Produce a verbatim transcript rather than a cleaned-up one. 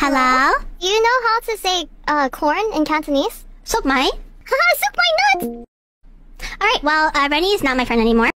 Hello? Do you know how to say uh, corn in Cantonese? Sukmai? Haha, sukmai nuts! Alright, well, uh, Rennie is not my friend anymore.